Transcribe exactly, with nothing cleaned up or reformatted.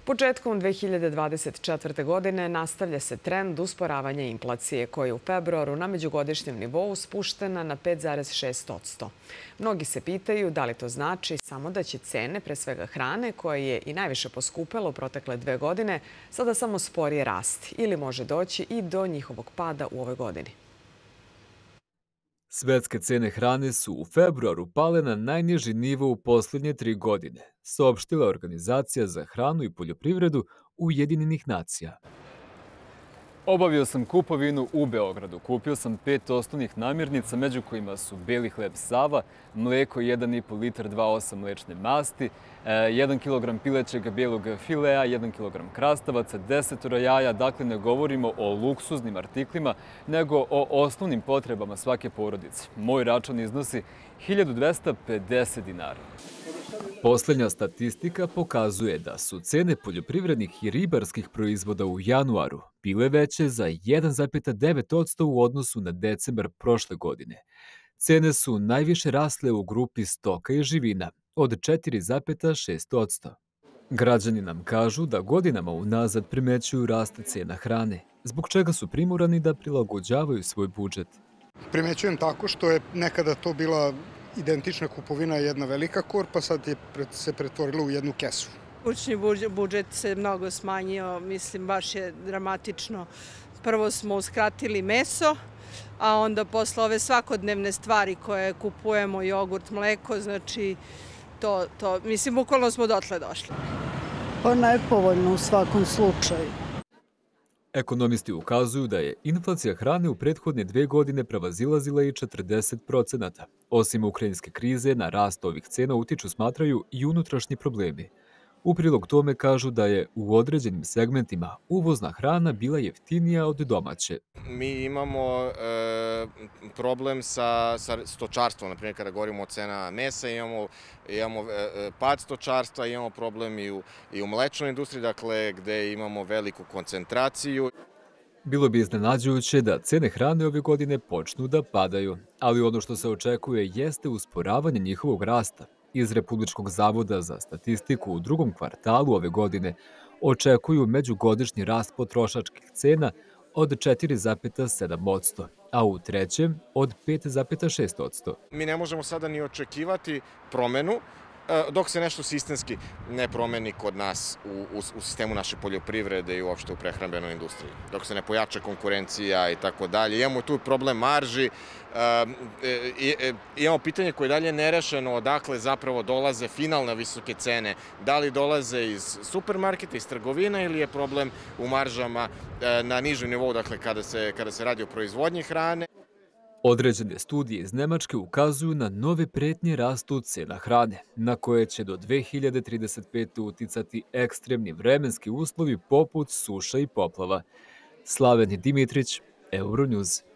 Početkom dve hiljade dvadeset četvrte. godine nastavlja se trend usporavanja inflacije, koja je u februaru na međugodišnjem nivou spuštena na pet zarez šest posto. Mnogi se pitaju da li to znači samo da će cene, pre svega hrane, koje je i najviše poskupelo protekle dve godine, sada samo sporije rasti ili može doći i do njihovog pada u ovoj godini. Svetske cene hrane su u februaru pale na najniži nivo u posljednje tri godine, saopštila Organizacija za hranu i poljoprivredu Ujedinjenih nacija. Obavio sam kupovinu u Beogradu. Kupio sam pet osnovnih namirnica, među kojima su beli hleb Sava, mleko jedan i po litar dva zarez osam mlečne masti, jedan kilogram pilećeg belog filea, jedan kilogram krastavaca, deset jaja. Dakle, ne govorimo o luksuznim artiklima, nego o osnovnim potrebama svake porodice. Moj račun iznosi hiljadu dvesta pedeset dinara. Posljednja statistika pokazuje da su cene poljoprivrednih i ribarskih proizvoda u januaru bile veće za jedan zarez devet posto u odnosu na decembar prošle godine. Cene su najviše rasle u grupi stoka i živina od četiri zarez šest posto. Građani nam kažu da godinama unazad primećuju rast cena hrane, zbog čega su primorani da prilagođavaju svoj budžet. Primećujem tako što je nekada to bila identična kupovina, jedna velika korpa, sad je se pretvorila u jednu kesu. Kućni budžet se mnogo smanjio, mislim baš je dramatično. Prvo smo uskratili meso, a onda posle ove svakodnevne stvari koje kupujemo, jogurt, mleko, znači to, to mislim, bukvalno smo dotle došli. Pa nepovoljno u svakom slučaju. Ekonomisti ukazuju da je inflacija hrane u prethodne dve godine prevazilazila i četrdeset procenata. Osim ukrajinske krize, na rast ovih cena utiču, smatraju, i unutrašnji problemi. U prilog tome kažu da je u određenim segmentima uvozna hrana bila jeftinija od domaće. Mi imamo e, problem sa, sa stočarstvom, na primjer kada govorimo o cena mesa, imamo, imamo e, pad stočarstva, imamo problem i u, i u mlečnoj industriji, dakle gde imamo veliku koncentraciju. Bilo bi iznenađujuće da cene hrane ove godine počnu da padaju, ali ono što se očekuje jeste usporavanje njihovog rasta. Iz Republičkog zavoda za statistiku u drugom kvartalu ove godine očekuju međugodišnji rast potrošačkih cena od četiri zarez sedam posto, a u trećem od pet zarez šest posto. Mi ne možemo sada ni očekivati promenu dok se nešto sistemski ne promeni kod nas u, u, u sistemu naše poljoprivrede i uopšte u prehrambenoj industriji. Dok se ne pojača konkurencija i tako dalje. Imamo tu problem marži, i, i, imamo pitanje koje je dalje nerešeno, odakle zapravo dolaze finalne visoke cene. Da li dolaze iz supermarketa, iz trgovina ili je problem u maržama na nižem nivou, dakle kada se, kada se radi o proizvodnji hrane. Određene studije iz Nemačke ukazuju na nove pretnje rastu cena hrane, na koje će do dve hiljade trideset pete. uticati ekstremni vremenski uslovi poput suša i poplava. Slaven Dimitrić, Euronews.